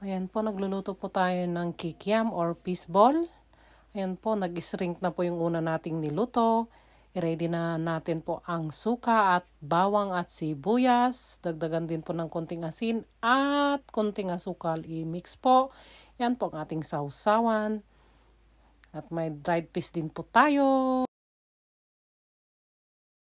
Ayan po, nagluluto po tayo ng kikiam or fishball. Ayan po, nag-shrink na po yung una nating niluto. I-ready na natin po ang suka at bawang at sibuyas. Dagdagan din po ng konting asin at konting asukal. I-mix po. Yan po ang ating sausawan. At may dried fish din po tayo.